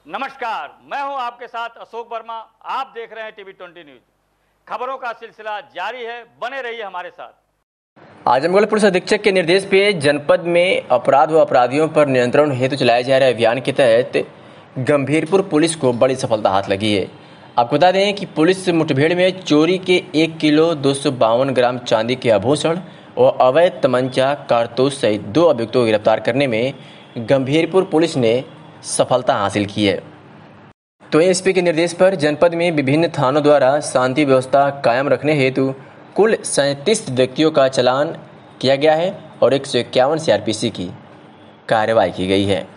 नमस्कार, मैं हूं आपके साथ अशोक वर्मा। आप देख रहे हैं टीवी 20 न्यूज। खबरों का सिलसिला जारी है, बने रहिए हमारे साथ। आजमगढ़ पुलिस अधीक्षक के निर्देश पे जनपद में अपराध व अपराधियों पर नियंत्रण हेतु चलाए जा रहे अभियान के तहत गंभीरपुर पुलिस को बड़ी सफलता हाथ लगी है। आपको बता दें कि पुलिस मुठभेड़ में चोरी के 1 किलो 252 ग्राम चांदी के आभूषण और अवैध तमंचा कारतूस सहित 2 अभियुक्तों को गिरफ्तार करने में गंभीरपुर पुलिस ने सफलता हासिल की है। तो एसपी के निर्देश पर जनपद में विभिन्न थानों द्वारा शांति व्यवस्था कायम रखने हेतु कुल 37 व्यक्तियों का चालान किया गया है और 151 सीआरपीसी की कार्रवाई की गई है।